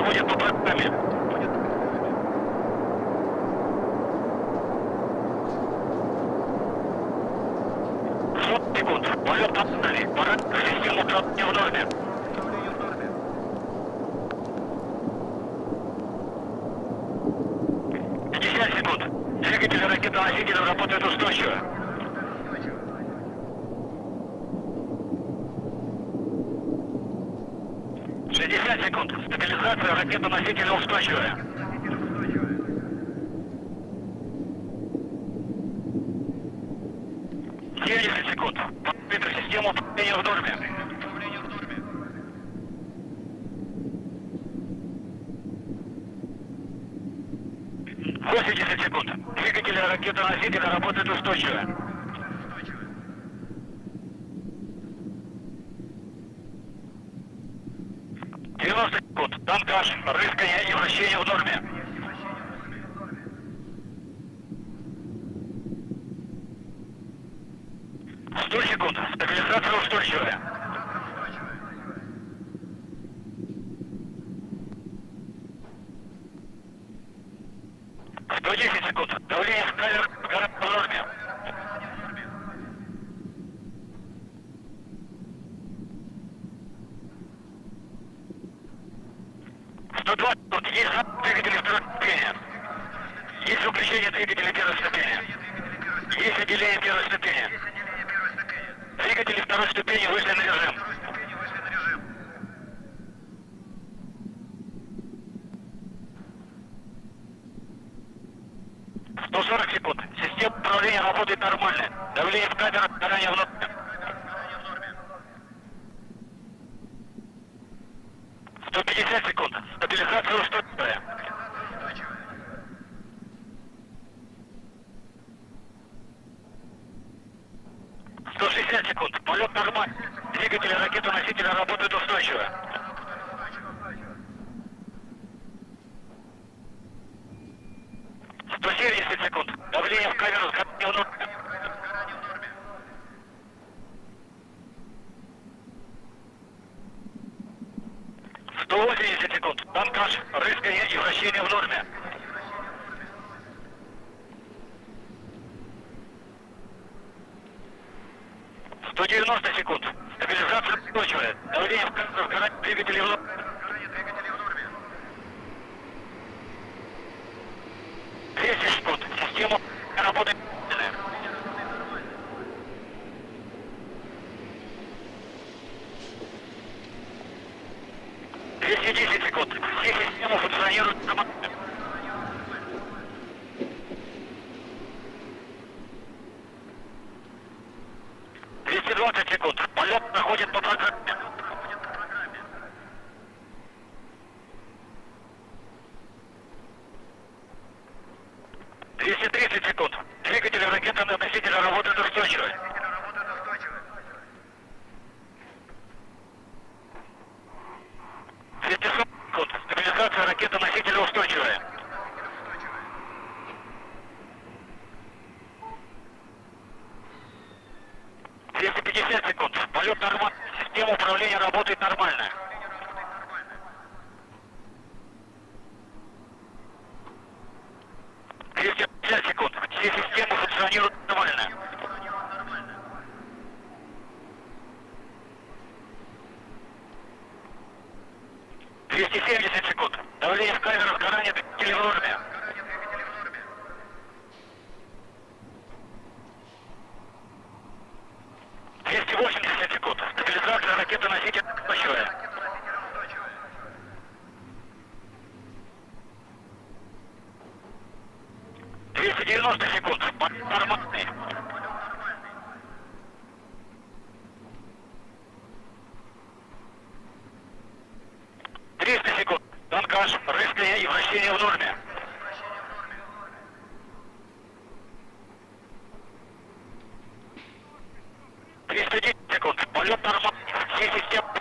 проходит по программе. Секунд. Полет нормальный. Параметр системы управления в норме. 50 секунд. Двигатели ракетоносителя работают устойчиво. 60 секунд. Стабилизация ракетоносителя устойчивая. 70 секунд. Параметр системы управления в норме. 80 секунд. Двигатели ракетоносителя работают устойчиво. 90 секунд. Танкаж, рыскание и вращение в норме. 100 секунд. Стабилизация устойчивая. 110 секунд. Давление в камеру в норме. 120 секунд. Есть двигатели второй ступени. Есть выключение двигателя первой ступени. Есть отделение первой ступени. Двигатели второй ступени вышли на режим. 140 секунд. Система управления работает нормально. Давление в камерах заранее в норме. 150 секунд. Стабилизация устойчивая. 160 секунд. Полет нормальный. Двигатели ракетоносителя работают устойчиво. 170 секунд. Давление в камеру заранее в норме. 180 секунд. Танкаж, рыскание и вращение в норме. 190 секунд. Стабилизация устойчивая. Давление в камеру сгорания двигателей в норме. 200 секунд. Система работает. 210 секунд. Все системы функционируют нормально. 220 секунд. Полет проходит по программе. 230 секунд. Двигатели ракетоносителя работают устойчиво. 240 секунд. Стабилизация ракетоносителя устойчивая. 250 секунд. Полет нормальный. Система управления работает нормально. 250 секунд. Все системы функционируют нормально. 270 секунд. Давление в камеру сгорания двигателей в норме. 280 секунд. Стабилизация ракетоносителя устойчивая. 290 секунд. Нормальный. 300 секунд. Танкаж, рыскание и вращение в норме. 310 секунд. Полет нормальный. Все системы